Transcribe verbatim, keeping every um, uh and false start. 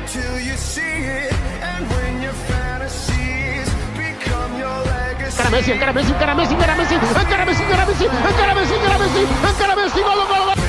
till you see it, and when your fantasies become your legacy. Encara Messi, encara Messi, encara Messi, encara Messi, encara Messi, encara Messi, encara Messi, encara Messi, encara Messi, gol, gol, gol.